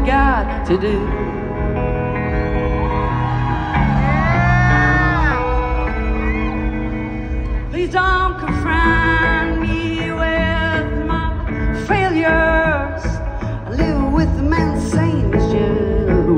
got to do. Please don't confront me with my failures. I live with the man same as you.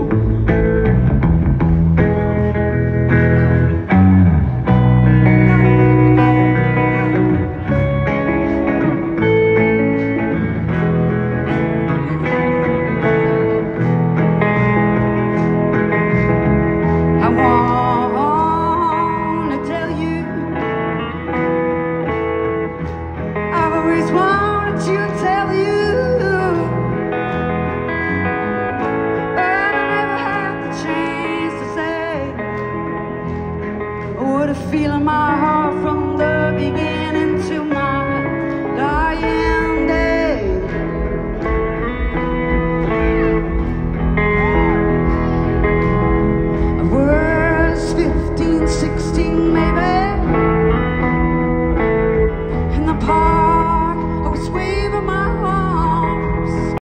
Wanted to tell you, but I never had the chance to say what I feel in my heart from